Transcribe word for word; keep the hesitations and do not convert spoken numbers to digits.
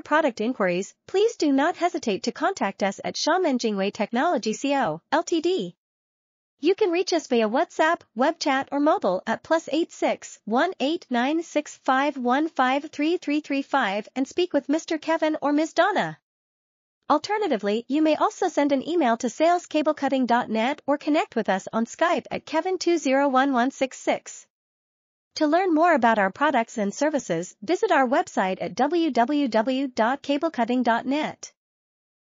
product inquiries, please do not hesitate to contact us at XIAMEN JINGWEI Technology Co., Limited. You can reach us via WhatsApp, web chat or mobile at plus eight six one eight nine six five one five three three three five and speak with Mister Kevin or Miz Donna. Alternatively, you may also send an email to sales cable cutting dot net or connect with us on Skype at Kevin two zero one one six six. To learn more about our products and services, visit our website at w w w dot cable cutting dot net.